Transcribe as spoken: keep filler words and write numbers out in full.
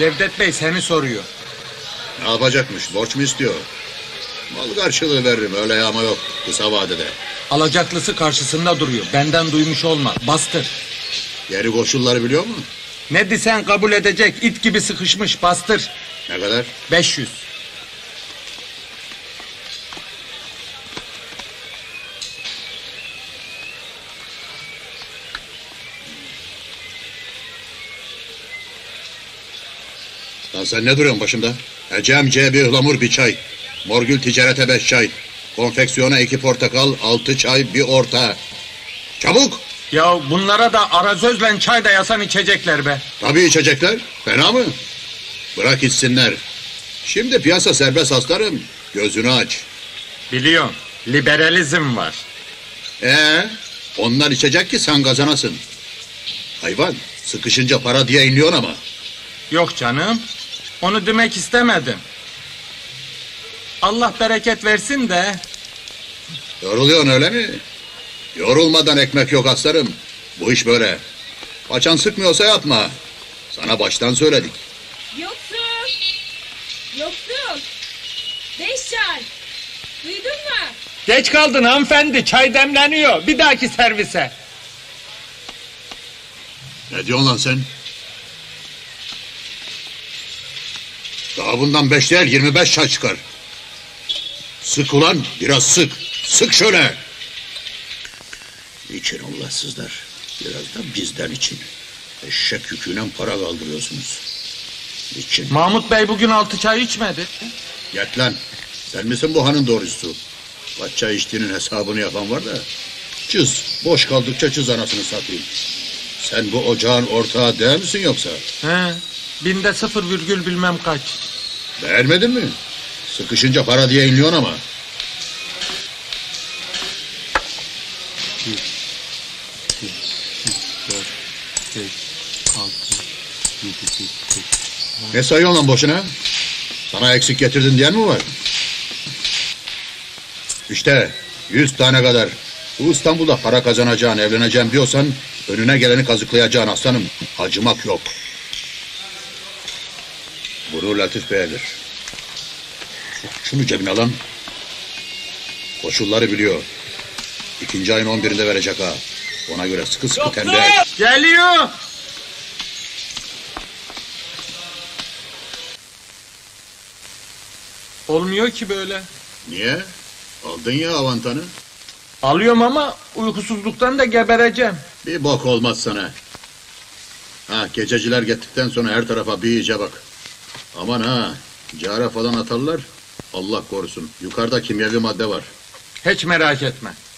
Cevdet Bey seni soruyor. Ne yapacakmış? Borç mu istiyor? Mal karşılığı veririm, öyle yağma yok kısa vadede. Alacaklısı karşısında duruyor. Benden duymuş olma. Bastır. Geri koşulları biliyor mu? Ne desen kabul edecek. İt gibi sıkışmış. Bastır. Ne kadar? beş yüz. Lan sen ne duruyorsun başımda? Ecemciye bir ıhlamur bir çay. Morgül ticarete beş çay. Konfeksiyona iki portakal, altı çay, bir orta. Çabuk! Ya bunlara da arazözle çay da yasan içecekler be. Tabii içecekler. Fena mı? Bırak içsinler. Şimdi piyasa serbest aslanım. Gözünü aç. Biliyorum. Liberalizm var. Ee, onlar içecek ki sen kazanasın. Hayvan, sıkışınca para diye inliyorsun ama. Yok canım. Onu demek istemedim. Allah bereket versin de. Yoruluyorsun öyle mi? Yorulmadan ekmek yok aslanım. Bu iş böyle. Paçan sıkmıyorsa yatma. Sana baştan söyledik. Yoksul. Yoksul. Beş çay. Duydun mu? Geç kaldın hanımefendi. Çay demleniyor. Bir dahaki servise. Ne diyorsun lan sen? Daha bundan beş değil yirmi beş çay çıkar. Sık ulan, biraz sık. Sık şöyle. İçin Allahsızlar. Biraz da bizden için. Eşek yüküyle para kaldırıyorsunuz. İçin. Mahmut Bey bugün altı çay içmedi. Yat lan. Sen misin bu hanın doğrusu? Kaç çay içtiğinin hesabını yapan var da. Çız. Boş kaldıkça çız anasını satayım. Sen bu ocağın ortağı değil misin yoksa? He. Binde sıfır virgül bilmem kaç. Beğenmedin mi? Sıkışınca para diye inliyorsun ama. Ne sayıyorsun lan boşuna? Sana eksik getirdin diyen mi var? İşte yüz tane kadar. Bu İstanbul'da para kazanacağın, evleneceğim diyorsan önüne geleni kazıklayacaksın aslanım. Acımak yok. Bunu Latif Bey'dir. Şunu cebine alan. Koşulları biliyor. İkinci ayın on birinde verecek ha. Ona göre sıkı sıkı tembih. Geliyor. Olmuyor ki böyle. Niye? Aldın ya avantanı. Alıyorum ama uykusuzluktan da gebereceğim. Bir bok olmaz sana. Ha, gececiler gittikten sonra her tarafa bir iyice bak. Aman ha, cara falan atarlar. Allah korusun. Yukarıda kimyevi madde var. Hiç merak etme.